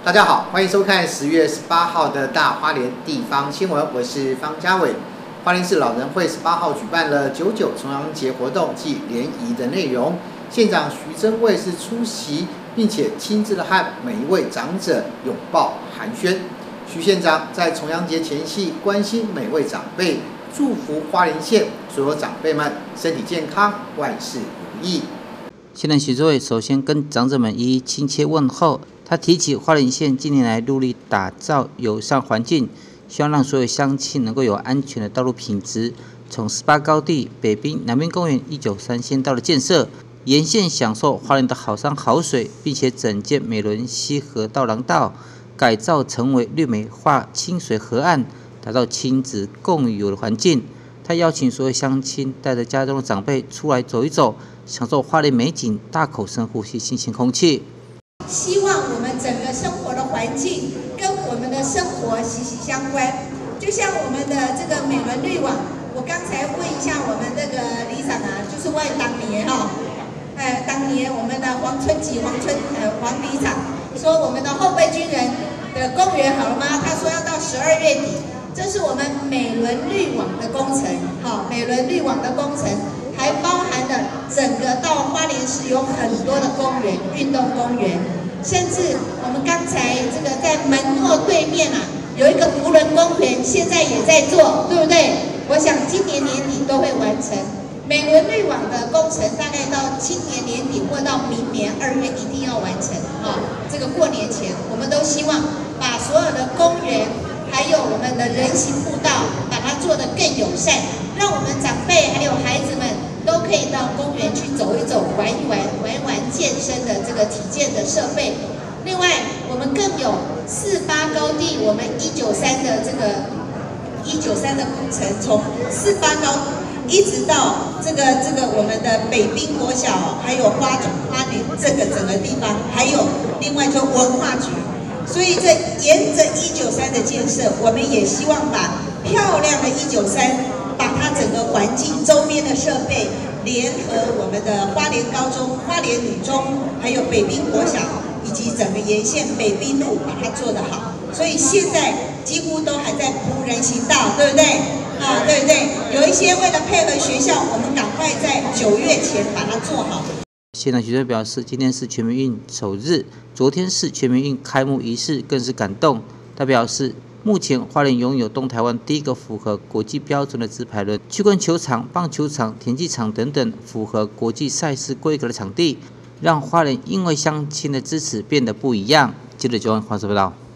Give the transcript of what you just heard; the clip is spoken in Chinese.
大家好，欢迎收看10月18号的大花莲地方新闻，我是方家伟。花莲市老人会18号举办了99重阳节活动暨联谊的内容，县长徐榛蔚是出席，并且亲自的和每一位长者拥抱寒暄。徐县长在重阳节前夕关心每位长辈，祝福花莲县所有长辈们身体健康，万事如意。 县长徐榛蔚首先跟长者们一一亲切问候。他提起花莲县近年来努力打造友善环境，希望让所有乡亲能够有安全的道路品质。从18高地、北滨、南滨公园、193县道的建设，沿线享受花莲的好山好水，并且整建美仑溪河道廊道，改造成为绿美化清水河岸，打造亲子共有的环境。他邀请所有乡亲带着家中的长辈出来走一走，享受花莲美景，大口深呼吸新鲜空气。 希望我们整个生活的环境跟我们的生活息息相关，就像我们的这个美伦绿网，我刚才问一下我们这个里长啊，就是问当年当年我们的黄里长说我们的后备军人的公园好了吗？他说要到12月底，这是我们美伦绿网的工程，美伦绿网的工程。还包含了整个到花莲市有很多的公园，运动公园，甚至我们刚才这个在门诺对面有一个福伦公园，现在也在做，对不对？我想今年年底都会完成。美伦绿网的工程大概到今年年底或到明年2月一定要完成这个过年前，我们都希望把所有的公园还有我们的人行步道把它做得更友善，让我们长辈还有孩子们都可以到公园去走一走、玩一玩健身的这个体健的设备。另外，我们更有48高地，我们193的这个193的工程，从48高一直到这个我们的北滨国小，还有花莲这个整个地方，还有另外就文化局。所以这沿着193的建设，我们也希望把漂亮的193。把它整个环境周边的设备联合我们的花莲高中、花莲女中，还有北滨国小，以及整个沿线北滨路，把它做得好。所以现在几乎都还在铺人行道，对不对？对不对？有一些为了配合学校，我们赶快在9月前把它做好。 县长徐榛蔚表示，今天是全民运首日，昨天是全民运开幕仪式，更是感动。他表示，目前花莲拥有东台湾第一个符合国际标准的直排轮、曲棍球场、棒球场、田径场等等符合国际赛事规格的场地，让花莲因为乡亲的支持变得不一样。记者9万黄色报道。